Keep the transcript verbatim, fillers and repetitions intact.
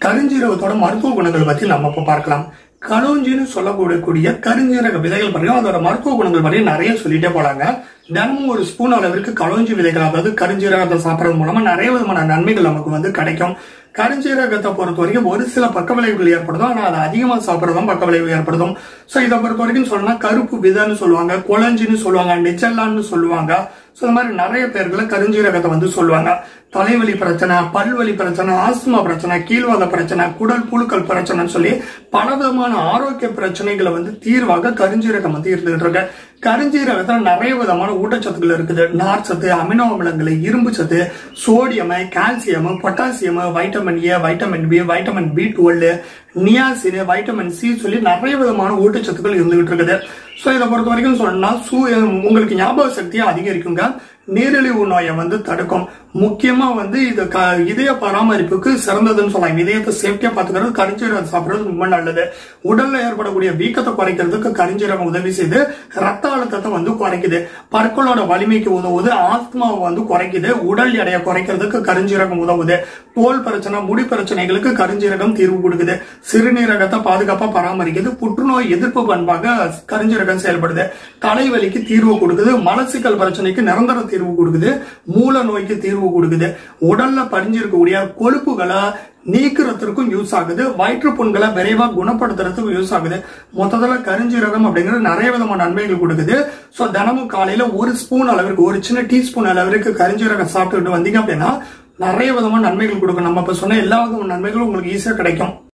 கருஞ்சீரகத்தோட மருத்துவ குணங்கள் பத்தி நம்ம இப்ப பார்க்கலாம். கலோஞ்சின்னு சொல்லக்கூடிய கருஞ்சீரக விதைகள் பற்றியும் அதோட மருத்துவ குணங்கள் பற்றியும் நிறைய சொல்லிட்டே போறாங்க. தினமும் ஒரு ஸ்பூன் அளவிற்கு கலோஞ்சி விதைகள், அதாவது கருஞ்சீரகத்தை சாப்பிடறது மூலமா நிறைய விதமான நன்மைகள் நமக்கு வந்து கிடைக்கும். கருஞ்சீரகத்தை பொறுத்த வரைக்கும் ஒரு சில பக்க விளைவுகள் ஏற்படுதும், ஆனா அதை அதிகமா சாப்பிடறதும் பக்க விளைவு ஏற்படுத்தும். சோ இதை பொறுத்த வரைக்கும் சொன்னா கருப்பு விதைன்னு சொல்லுவாங்க, கொலஞ்சின்னு சொல்லுவாங்க, நிச்சல்லான்னு சொல்லுவாங்க. சோ இந்த மாதிரி நிறைய பேர்களை கருஞ்சீரகத்தை வந்து சொல்லுவாங்க. தலைவலி பிரச்சனை, பல்வலி பிரச்சனை, ஆஸ்துமா பிரச்சனை, கீழ்வாத பிரச்சனை, குடல் புழுக்கள் பிரச்சனைன்னு சொல்லி பல விதமான ஆரோக்கிய பிரச்சனைகளை வந்து தீர்வாக கருஞ்சீரகம் வந்து இருந்துகிட்டு இருக்கு. கருஞ்சீரகத்துல நிறைய விதமான ஊட்டச்சத்துக்கள் இருக்குது. நார் சத்து, அமினோ அமிலங்கள், இரும்பு சத்து, sodium, calcium, potassium, vitamin A, vitamin B, vitamin B twelve, niacin, vitamin C சொல்லி நிறைய விதமான ஊட்டச்சத்துக்கள் இருந்துகிட்டு இருக்குது. சோ இதை பொறுத்த வரைக்கும் சொன்னா உங்களுக்கு ஞாபக சக்தியை அதிகரிக்குங்க, நீரிழிவு நோயை வந்து தடுக்கும். முக்கியமா வந்து இது இதய பராமரிப்புக்கு சிறந்ததுன்னு சொல்லலாம். இதயத்தை சேஃப்டியா பாத்துக்கிறது கருஞ்சீரகம் சாப்பிடுறது ரொம்ப நல்லது. உடல்ல ஏற்படக்கூடிய வீக்கத்தை குறைக்கிறதுக்கு கருஞ்சீரகம் உதவி செய்து ரத்த அழுத்தத்தை வந்து குறைக்குது, பற்களோட வலிமைக்கு உதவுது, ஆஸ்துமாவை வந்து குறைக்குது, உடல் எடையை குறைக்கிறதுக்கு கருஞ்சீரகம் உதவுது, தோல் பிரச்சனை, முடி பிரச்சனைகளுக்கு கருஞ்சீரகம் தீர்வு கொடுக்குது, சிறுநீரகத்தை பாதுகாப்பா பராமரிக்குது, புற்றுநோய் எதிர்ப்பு பண்பாக கருஞ்சீரகம் செயல்படுது, தலைவலிக்கு தீர்வு கொடுக்குது, மலச்சிக்கல் பிரச்சனைக்கு நிரந்தர தீர்வு கொடுக்குது, மூல நோய்க்கு தீர்வு கொடுக்குது, உடல்ல படிஞ்சிருக்கக்கூடிய கொழுப்புகளை நீக்கிறதுக்கும் யூஸ் ஆகுது, வயிற்று புண்களை விரைவா குணப்படுத்துறதுக்கும் யூஸ் ஆகுது. மொத்தத்துல கருஞ்சீரகம் அப்படிங்கிறது நிறைய விதமான நன்மைகள் கொடுக்குது. சோ தினமும் காலையில ஒரு ஸ்பூன் அளவிற்கு, ஒரு சின்ன டீஸ்பூன் அளவிற்கு கருஞ்சீரகம் சாப்பிட்டுட்டு வந்தீங்க அப்படின்னா நிறைய விதமான நன்மைகள் கொடுக்கும். நம்ம இப்ப சொன்ன எல்லா விதமான நன்மைகளும் உங்களுக்கு ஈஸியா கிடைக்கும்.